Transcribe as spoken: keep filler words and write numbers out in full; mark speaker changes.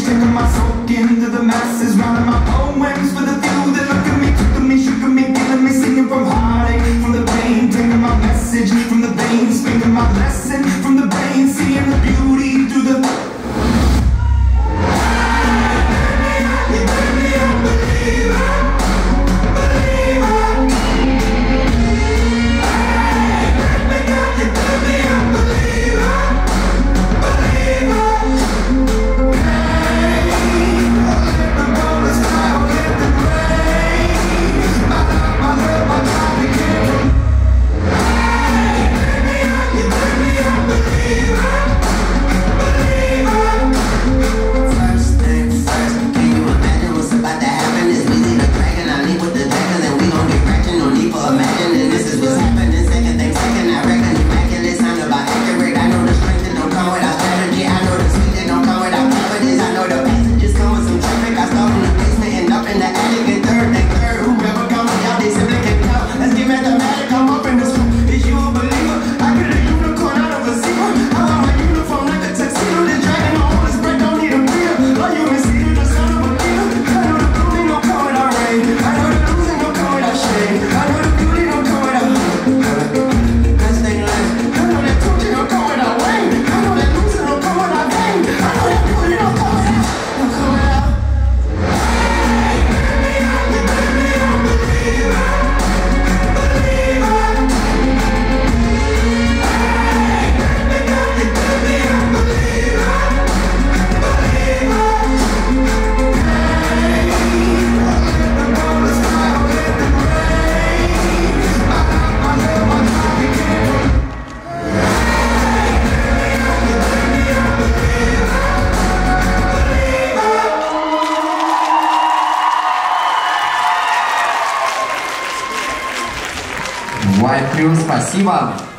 Speaker 1: taking my soul into the masses, writing my poems for the few that look at me, took to me, shook at me, feeling me, singing from heartache, from the pain, taking my message from the veins, speaking my lesson from the brain, seeing the beauty through the
Speaker 2: White Crew, спасибо.